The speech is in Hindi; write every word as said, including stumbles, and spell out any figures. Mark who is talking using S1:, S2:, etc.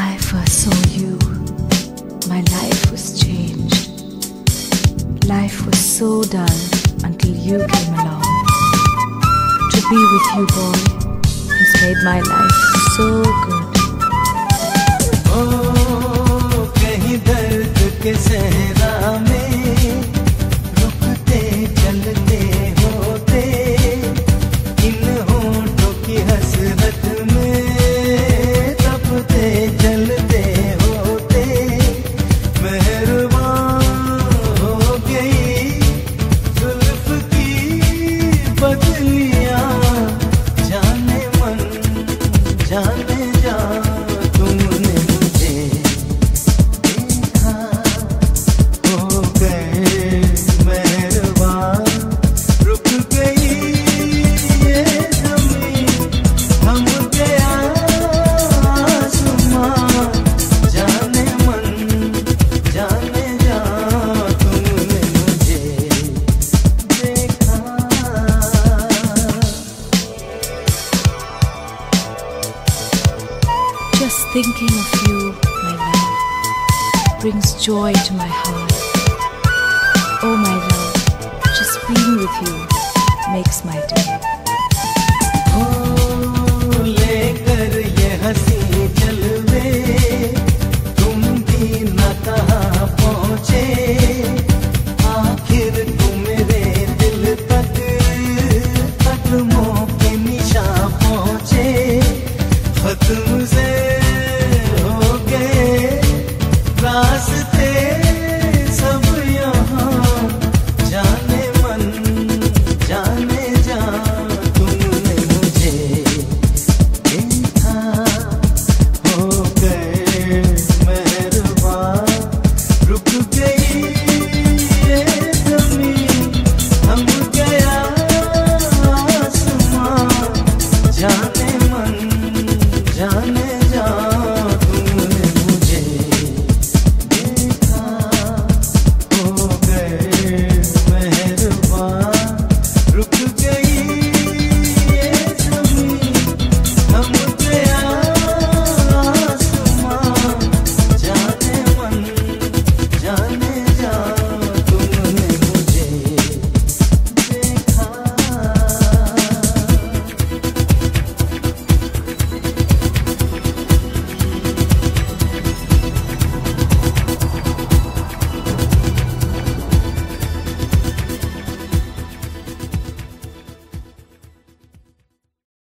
S1: I first saw you, my life was changed. Life was so dull until you came along. To be with you, boy, has made my life so good.
S2: Oh, कहीं दर्द के सहरा में रुकते चलते होते, इन होठों की हसरत में तपते चलते होते, मेहरबान हो गई जुल्फ की बदलियां, जाने मन जाने जा तुमने मुझे देखा, हो गए मेहरबान, रुक गई ये ज़मीं, थम गया आसमां, जाने मन जाने जा तुमने मुझे देखा।
S1: Just thinking of you, my love, brings joy to my heart. Oh, my love, just being with you makes my day.